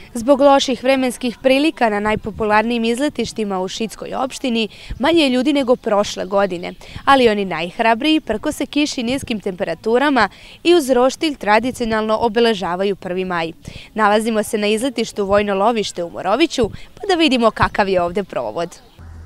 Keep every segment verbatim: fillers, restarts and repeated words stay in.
Zbog loših vremenskih prilika na najpopularnijim izletištima u Šidskoj opštini manje je ljudi nego prošle godine, ali oni najhrabriji prkose kiši i niskim temperaturama i uz roštilj tradicionalno obeležavaju prvi maj. Nalazimo se na izletištu Vojno lovište u Moroviću, pa da vidimo kakav je ovde provod.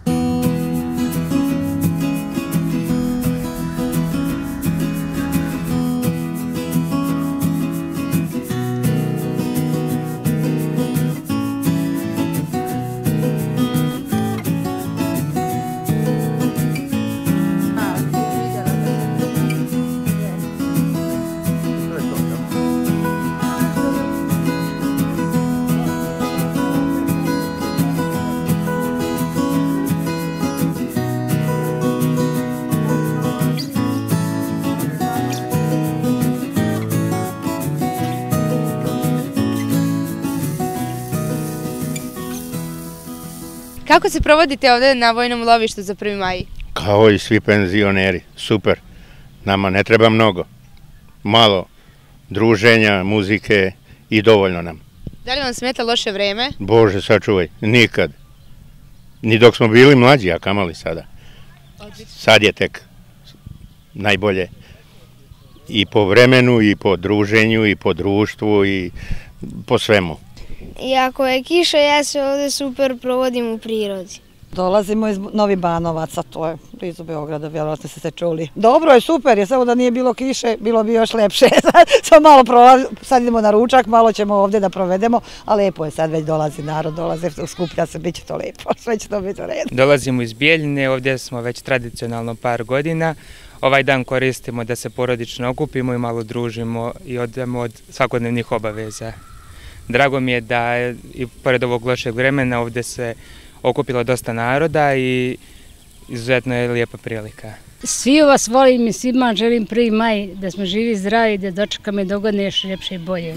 Kako se provodite ovde na Vojnom lovištu za prvi maj? Kao i svi penzioneri, super. Nama ne treba mnogo. Malo druženja, muzike i dovoljno nam. Da li vam smeta loše vreme? Bože, sačuvaj, nikad. Ni dok smo bili mlađi, a kamali sada. Sad je tek najbolje. I po vremenu, i po druženju, i po društvu, i po svemu. I ako je kiša, ja se ovde super provodim u prirodi. Dolazimo iz Novih Banovaca, to je blizu Beograda, vjerovatno ste se čuli. Dobro je, super je, samo da nije bilo kiše, bilo bi još lepše. Sad malo prolazimo, sad idemo na ručak, malo ćemo ovde da provedemo, a lepo je, sad već dolazi narod, dolaze, skuplja se, bit će to lepo, sve će to biti u redu. Dolazimo iz Bijeljine, ovdje smo već tradicionalno par godina. Ovaj dan koristimo da se porodično okupimo i malo družimo i odemo od svakodnevnih obaveza. Drago mi je da i pored ovog lošeg vremena ovdje se okupilo dosta naroda i izuzetno je lijepa prilika. Svi vas volim i svima želim prvi maj, da smo živi i zdravi, da dočekamo i dogodine još ljepše i bolje.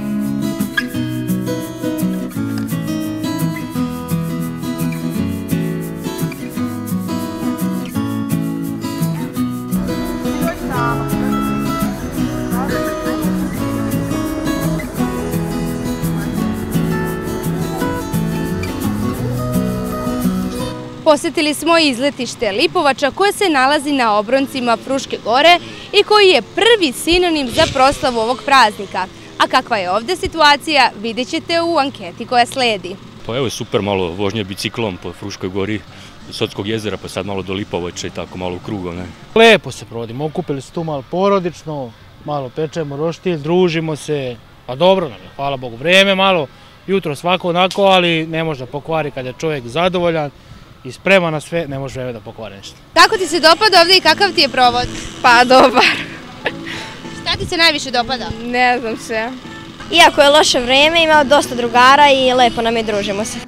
Posjetili smo izletište Lipovača koje se nalazi na obroncima Fruške gore i koji je prvi sinonim za proslavu ovog praznika. A kakva je ovdje situacija, vidjet ćete u anketi koja sledi. Pa evo je super, malo vožnje biciklom po Fruškoj gori, do Sotskog jezera, pa sad malo do Lipovača i tako malo u krugu. Lepo se provodimo, okupili se tu malo porodično, malo pečemo roštilj, družimo se, pa dobro nam je, hvala Bogu. Vreme malo, jutro svako onako, ali ne može da pokvari kad je čovjek zadovoljan i sprema na sve, ne može vreme da pokvari nešto. Kako ti se dopada ovdje i kakav ti je provod? Pa dobar. Šta ti se najviše dopada? Ne znam se. Iako je loše vreme, ima dosta drugara i lepo nam je, družimo se.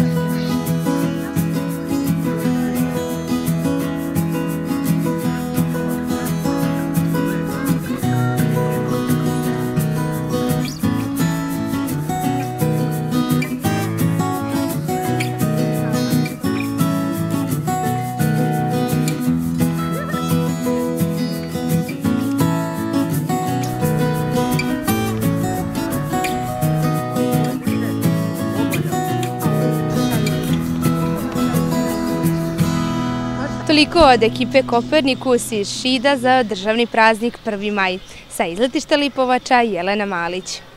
Toliko od ekipe Kopernikus iz Šida za državni praznik prvi maj. Sa izletišta Lipovača, Jelena Malić.